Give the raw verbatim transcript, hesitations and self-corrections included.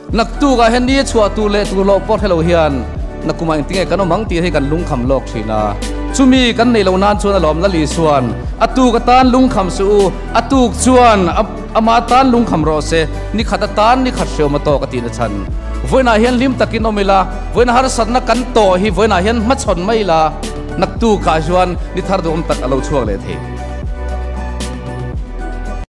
นักตู้กับเฮนดี้ชัวตูเล่ตูโลปอดให้เราเฮียนนักกุมารติงไงกันน้องมังตีให้กันลุงคำโลกชีนาชุมีกันในเหล่านานชวนอลอมละลีส่วนอตูกตานลุงคำสูอตูกชวนอามาตานลุงคำโรเซนี่ขัดตานนี่ขัดเชียวมาโตกตีนฉันวันน่าเห็นลิมตะกินอมิลาวันน่าหาสัตนักกันโตฮีวันน่าเห็นมัดชนไม่ละนักตู้กาชวนนี่ทาร์ดอมตัดอารมณ์ช่วงเลยที